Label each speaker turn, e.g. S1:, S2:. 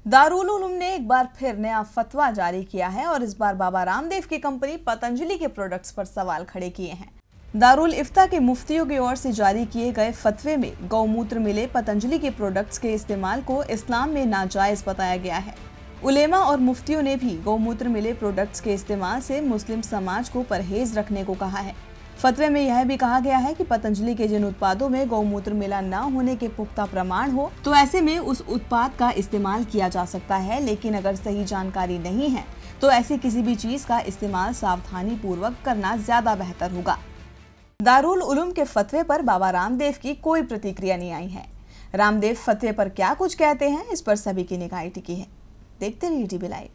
S1: दारुल उलूम ने एक बार फिर नया फतवा जारी किया है और इस बार बाबा रामदेव की कंपनी पतंजलि के प्रोडक्ट्स पर सवाल खड़े किए हैं। दारुल इफ्ता के मुफ्तियों की ओर से जारी किए गए फतवे में गौमूत्र मिले पतंजलि के प्रोडक्ट्स के इस्तेमाल को इस्लाम में नाजायज बताया गया है। उलेमा और मुफ्तियों ने भी गौमूत्र मिले प्रोडक्ट्स के इस्तेमाल से मुस्लिम समाज को परहेज रखने को कहा है। फतवे में यह भी कहा गया है कि पतंजलि के जिन उत्पादों में गौमूत्र मिला न होने के पुख्ता प्रमाण हो तो ऐसे में उस उत्पाद का इस्तेमाल किया जा सकता है, लेकिन अगर सही जानकारी नहीं है तो ऐसी किसी भी चीज का इस्तेमाल सावधानी पूर्वक करना ज्यादा बेहतर होगा। दारुल उलूम के फतवे पर बाबा रामदेव की कोई प्रतिक्रिया नहीं आई है। रामदेव फतवे पर क्या कुछ कहते हैं, इस पर सभी की निगाहें टिकी है। देखते रहिए टीवी लाइव।